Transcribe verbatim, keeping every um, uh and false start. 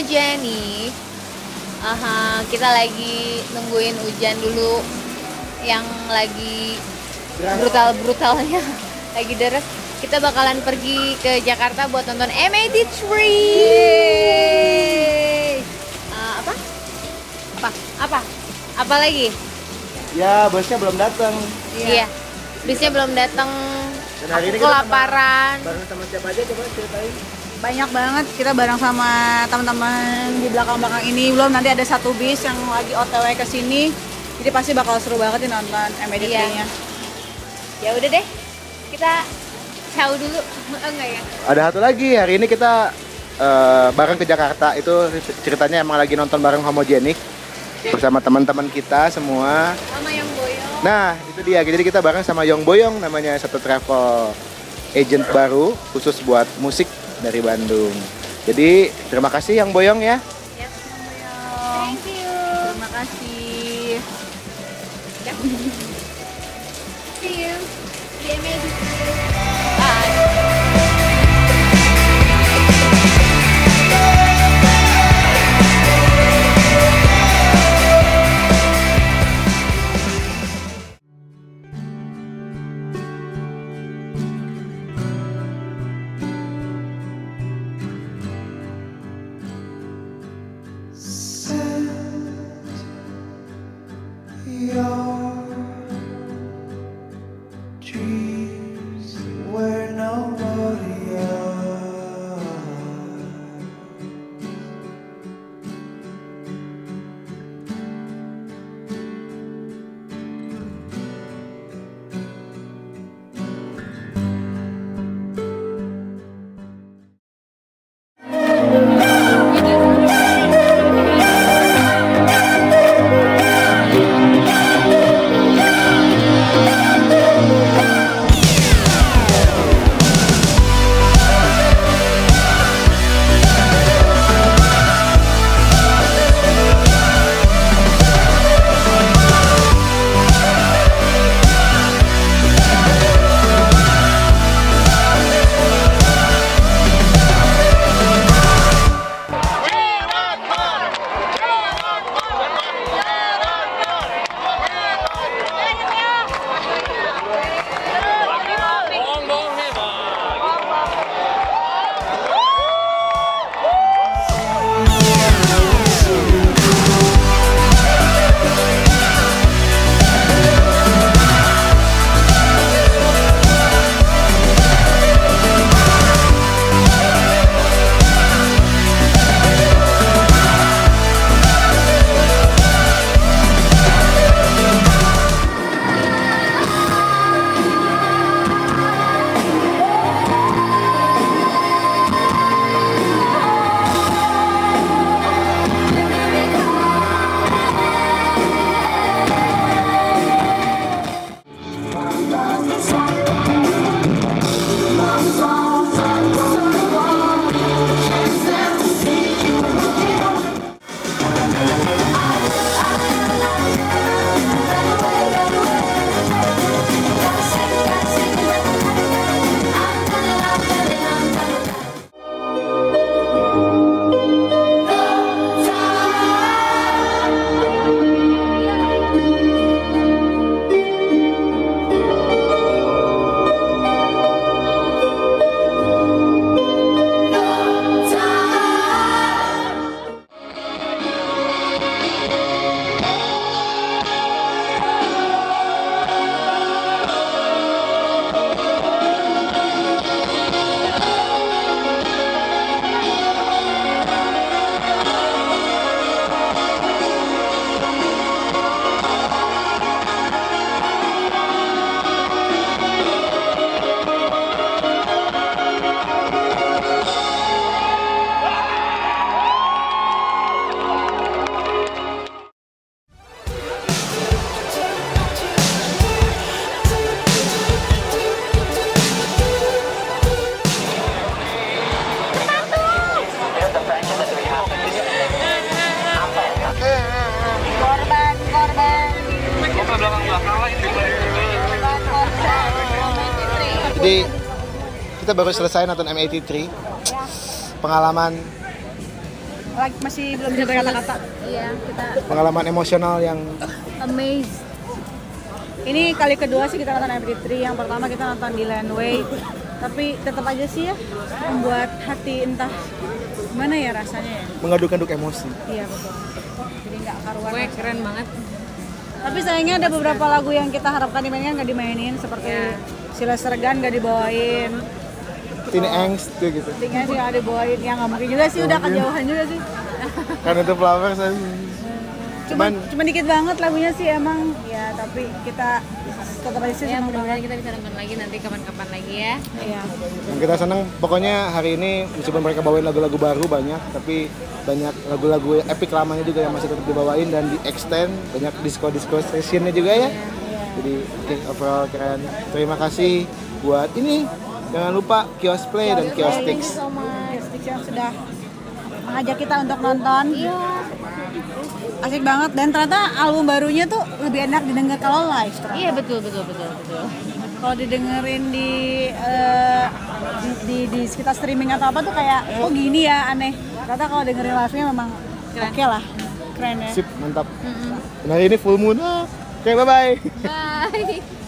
Homogenic. Aha, kita lagi nungguin hujan dulu yang lagi brutal-brutalnya, lagi deres. Kita bakalan pergi ke Jakarta buat nonton M eighty three. Uh, apa? Apa? Apa? Apa lagi? Ya, bosnya belum datang. Iya. Bosnya belum datang. Dan hari Aku ini kita kelaparan. sama, bareng sama siapa aja coba ceritain. Banyak banget, kita bareng sama teman-teman di belakang-belakang ini. Belum nanti ada satu bis yang lagi O T W ke sini. Jadi pasti bakal seru banget nih nonton M eighty three-nya. Ya udah deh. Kita ciao dulu. Oh, enggak ya? Ada satu lagi, hari ini kita uh, bareng ke Jakarta. Itu ceritanya emang lagi nonton bareng Homogenic bersama teman-teman kita semua. Sama yang Boyong. Nah, itu dia. Jadi kita bareng sama Yong Boyong, namanya satu travel agent baru khusus buat musik dari Bandung. Jadi terima kasih Yang Boyong ya. Yes, Yang Boyong. thank you. Terima kasih. See you. Di M eighty three. Bye. Jadi kita baru selesai nonton M eighty three. Pengalaman lagi masih belum bisa berkata-kata. Iya, kita Pengalaman emosional yang amazed. Ini kali kedua sih kita nonton M P tiga. Yang pertama kita nonton di Landway. Tapi tetap aja sih ya membuat hati entah gimana ya rasanya ya. mengaduk-aduk emosi. Iya betul. Jadi nggak karuan. Gue keren banget. Tapi sayangnya ada beberapa lagu yang kita harapkan dimainkan nggak dimainin, seperti Ya. Sila Sergan nggak dibawain. Tini Angst tuh gitu. Tinggal sih nggak dibawain, ya nggak mungkin juga sih, udah kejauhan juga sih. Kan itu Flowers saya. Cuman, Cuman cuman dikit banget lagunya sih emang, ya tapi kita tetap aja sih Ya, senang mudah-mudahan banget. kita bisa nonton lagi nanti kapan-kapan lagi ya. Iya. yang kita senang pokoknya hari ini meskipun mereka bawain lagu-lagu baru banyak, tapi banyak lagu-lagu epic lamanya juga yang masih tetap dibawain dan di extend, banyak disco-disco sessionnya juga ya. Jadi oke, overall keren. Terima kasih buat ini. Jangan lupa Kios Play dan Kios Thank Tix. you so much. Stix yang sudah mengajak kita untuk nonton. Iya. Asik banget, dan ternyata album barunya tuh lebih enak didengar kalau live ternyata. Iya, betul betul betul betul. Kalau didengerin di, eh, di di sekitar streaming atau apa tuh kayak oh gini ya, aneh. Ternyata kalau dengerin live-nya memang Keren. oke lah, keren ya. Sip, mantap. Dan hari ini full moon. Ah, Oke, bye-bye. Bye.